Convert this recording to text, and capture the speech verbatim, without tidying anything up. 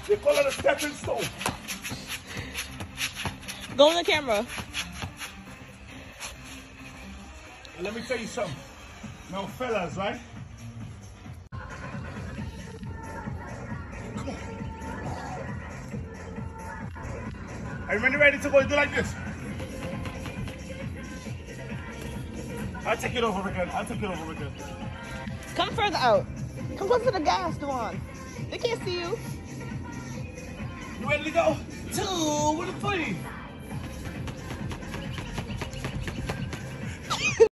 They call it a stepping stone. Go on the camera. And let me tell you something. Now, fellas, right? Come on. Are you ready, ready to go do like this? I'll take it over again. I'll take it over again. Come further out. Come closer to the gas, Dewan. They can't see you. You ready to go? Two with a three.